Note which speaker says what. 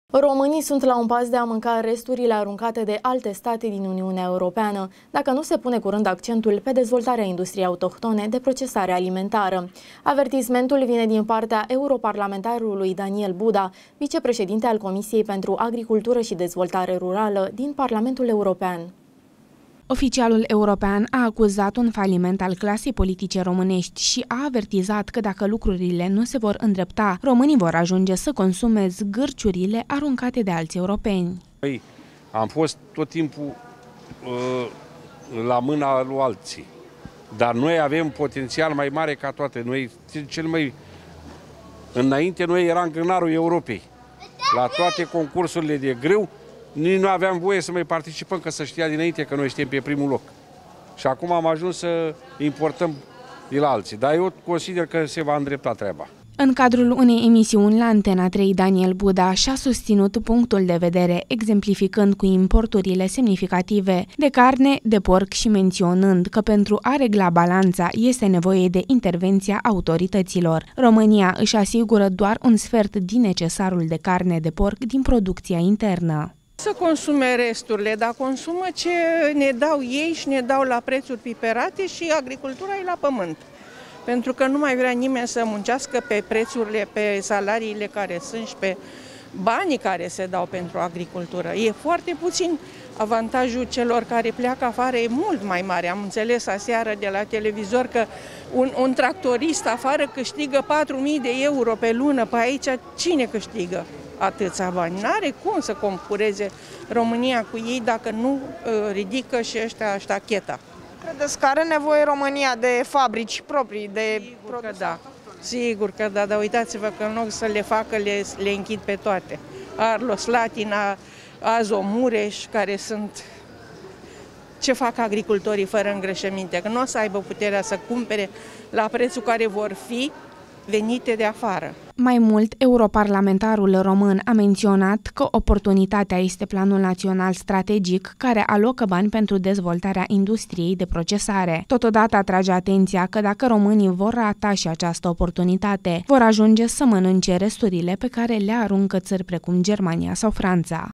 Speaker 1: Românii sunt la un pas de a mânca resturile aruncate de alte state din Uniunea Europeană, dacă nu se pune curând accentul pe dezvoltarea industriei autohtone de procesare alimentară. Avertismentul vine din partea europarlamentarului Daniel Buda, vicepreședinte al Comisiei pentru Agricultură și Dezvoltare Rurală din Parlamentul European.
Speaker 2: Oficialul european a acuzat un faliment al clasei politice românești și a avertizat că dacă lucrurile nu se vor îndrepta, românii vor ajunge să consume zgârciurile aruncate de alți europeni.
Speaker 3: Noi am fost tot timpul la mâna lui alții, dar noi avem potențial mai mare ca toate. Noi, înainte noi eram grânarul Europei. La toate concursurile de grâu, nici nu aveam voie să mai participăm, că să știa dinainte că noi suntem pe primul loc. Și acum am ajuns să importăm de la alții. Dar eu consider că se va îndrepta treaba.
Speaker 2: În cadrul unei emisiuni la Antena 3, Daniel Buda și-a susținut punctul de vedere, exemplificând cu importurile semnificative de carne, de porc și menționând că pentru a regla balanța este nevoie de intervenția autorităților. România își asigură doar un sfert din necesarul de carne de porc din producția internă.
Speaker 4: Să consume resturile, dar consumă ce ne dau ei și ne dau la prețuri piperate și agricultura e la pământ. Pentru că nu mai vrea nimeni să muncească pe prețurile, pe salariile care sunt și pe banii care se dau pentru agricultură. E foarte puțin. Avantajul celor care pleacă afară e mult mai mare. Am înțeles aseară de la televizor că un tractorist afară câștigă 4.000 de euro pe lună. Pe aici cine câștigă atâția bani? N-are cum să concureze România cu ei dacă nu ridică și ăștia ștacheta.
Speaker 5: Credeți că are nevoie România de fabrici proprii, de produse?
Speaker 4: Da. Sigur că da, dar uitați-vă că în loc să le facă, le închid pe toate. Arlo, Slatina, Azo, Mureș, care sunt... Ce fac agricultorii fără îngrășăminte? Că nu o să aibă puterea să cumpere la prețul care vor fi venite de afară.
Speaker 2: Mai mult, europarlamentarul român a menționat că oportunitatea este Planul Național Strategic, care alocă bani pentru dezvoltarea industriei de procesare. Totodată atrage atenția că dacă românii vor rata și această oportunitate, vor ajunge să mănânce resturile pe care le aruncă țări precum Germania sau Franța.